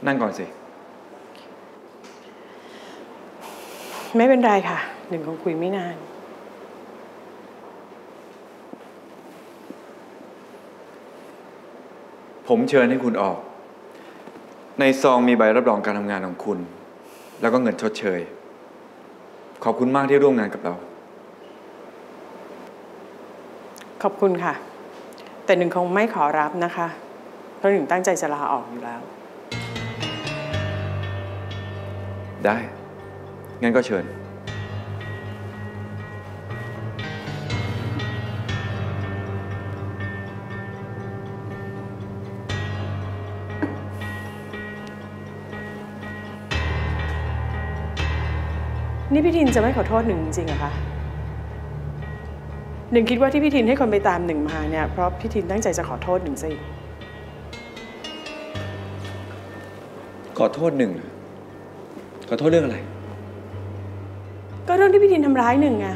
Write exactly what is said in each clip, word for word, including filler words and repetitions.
นั่งก่อนสิไม่เป็นไรค่ะหนึ่งคงคุยไม่นานผมเชิญให้คุณออกในซองมีใบรับรองการทำงานของคุณแล้วก็เงินชดเชยขอบคุณมากที่ร่วมงานกับเราขอบคุณค่ะแต่หนึ่งคงไม่ขอรับนะคะเพราะหนึ่งตั้งใจจะลาออกอยู่แล้วได้งั้นก็เชิญนี่พี่ทินจะไม่ขอโทษหนึ่งจริงๆเหรอคะหนึ่งคิดว่าที่พี่ทินให้คนไปตามหนึ่งมาเนี่ยเพราะพี่ทินตั้งใจจะขอโทษหนึ่งสิขอโทษหนึ่งขอโทษเรื่องอะไรก็เรื่องที่พี่ทินทำร้ายหนึ่งไง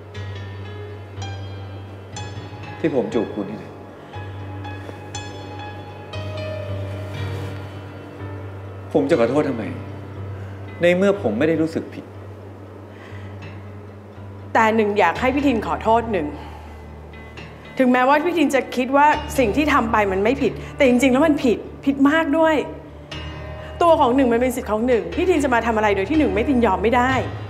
ที่ผมจูบคุณนี่แหละผมจะขอโทษทำไมในเมื่อผมไม่ได้รู้สึกผิดแต่หนึ่งอยากให้พี่ทินขอโทษหนึ่งถึงแม้ว่าพี่ทินจะคิดว่าสิ่งที่ทำไปมันไม่ผิดแต่จริงๆแล้วมันผิดผิดมากด้วยตัวของหนึ่งมันเป็นสิทธิ์ของหนึ่งพี่ทินจะมาทำอะไรโดยที่หนึ่งไม่ยินยอมไม่ได้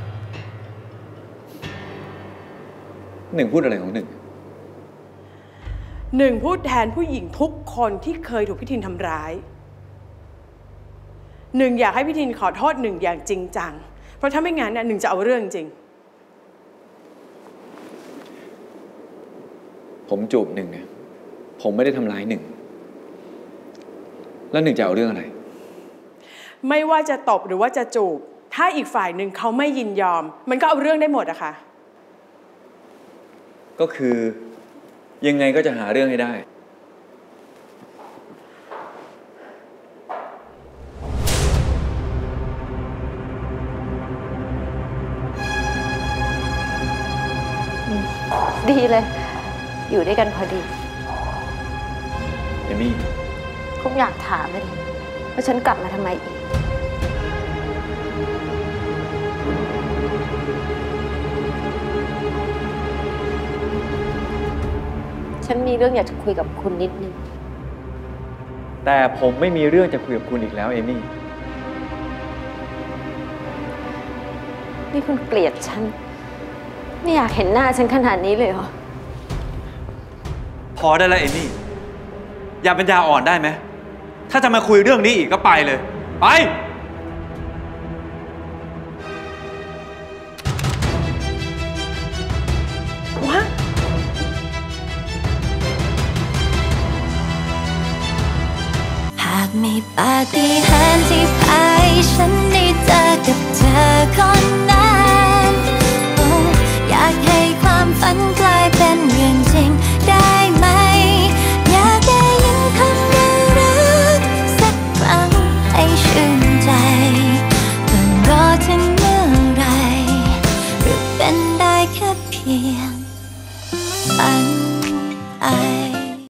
หนึ่งพูดอะไรของหนึ่งหนึ่งพูดแทนผู้หญิงทุกคนที่เคยถูกพี่ทินทำร้ายหนึ่งอยากให้พี่ทินขอโทษหนึ่งอย่างจริงจังเพราะถ้าไม่งั้นเนี่ยหนึ่งจะเอาเรื่องจริงผมจูบหนึ่งเนี่ยผมไม่ได้ทำร้ายหนึ่งแล้วหนึ่งจะเอาเรื่องอะไรไม่ว่าจะตบหรือว่าจะจูบถ้าอีกฝ่ายหนึ่งเขาไม่ยินยอมมันก็เอาเรื่องได้หมดอะค่ะก็คือยังไงก็จะหาเรื่องให้ได้ดีเลยอยู่ด้วยกันพอดีเอมี่คงอยากถามเลยว่าฉันกลับมาทำไมอีกฉันมีเรื่องอยากจะคุยกับคุณนิดนึงแต่ผมไม่มีเรื่องจะคุยกับคุณอีกแล้วเอมี่นี่คุณเกลียดฉันไม่อยากเห็นหน้าฉันขนาดนี้เลยเหรอพอได้แล้วเอมี่อย่าปัญญาอ่อนได้ไหมถ้าจะมาคุยเรื่องนี้อีกก็ไปเลยไปวะหากมีปาฏิหาริย์ที่พาให้ฉันได้เจอกับเธอคนนั้น